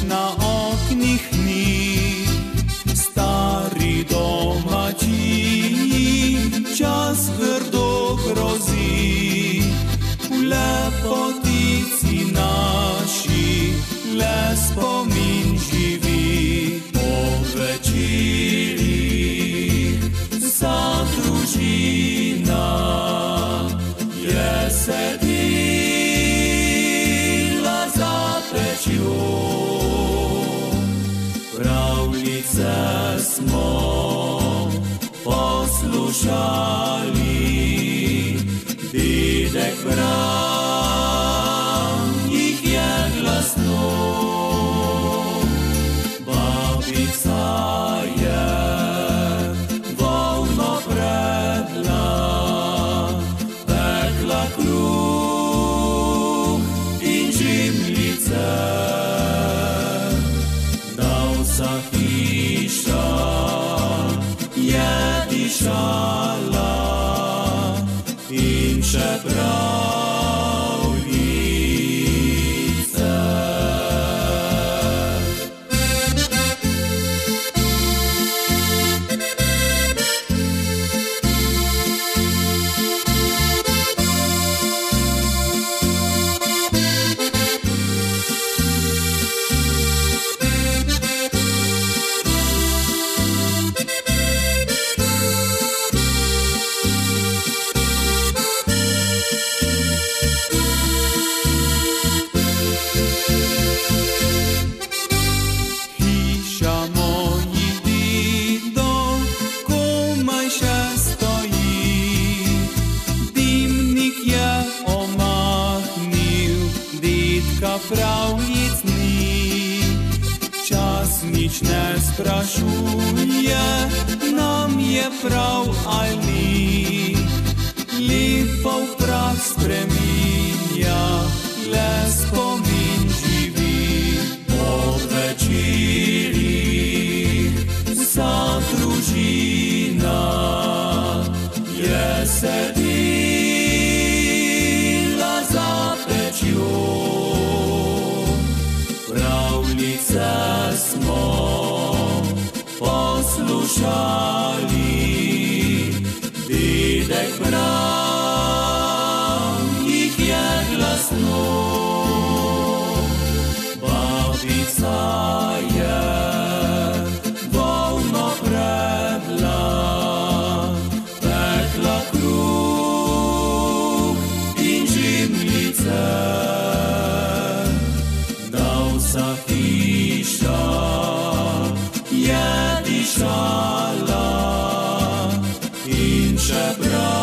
na oknih ni. Stari domačiji, čas grdo grozi, v lepotici naši le spomin živi. Po večerih vsa družina je sedila za pečjo. Pravljice smo poslušali, dedek bral jih je glasno. Babica je volno predla, pekla kruh in žimljice, da vsa hiša je dišala in še pravljice. Pravljic ni, čas nič ne sprašuje, nam je prav ali ni. Lepo v prah spreminja, le spomin živi. Po večerih vsa družina je sedila za pečjo. Pravljice smo poslušali, dedek bral jih je glasno. Babica je volno predla, pekla kruh in žimljice, vsa hiša je dišala in še prav.